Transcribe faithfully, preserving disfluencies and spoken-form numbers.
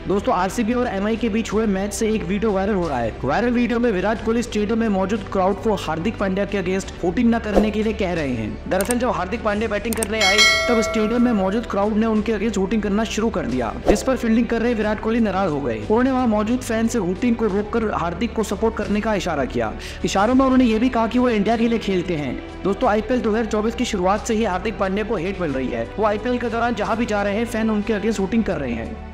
दोस्तों आरसीबी और एमआई के बीच हुए मैच से एक वीडियो वायरल हो रहा है। वायरल वीडियो में विराट कोहली स्टेडियम में मौजूद क्राउड को हार्दिक पांड्या के अगेंस्ट वोटिंग न करने के लिए कह रहे हैं। दरअसल जब हार्दिक पांड्या बैटिंग करने आए तब स्टेडियम में मौजूद क्राउड ने उनके अगेंस्ट वोटिंग करना शुरू कर दिया, जिस पर फील्डिंग कर रहे विराट कोहली नाराज हो गए। उन्होंने वहां मौजूद फैन से वोटिंग को रोककर हार्दिक को सपोर्ट करने का इशारा किया। इशारों में उन्होंने ये भी कहा कि वो इंडिया के लिए खेलते हैं। दोस्तों आईपीएल दो हजार चौबीस की शुरुआत से ही हार्दिक पांड्या को हेट मिल रही है। वो आईपीएल के दौरान जहां भी जा रहे हैं फैन उनके अगेंस्ट वोटिंग कर रहे हैं।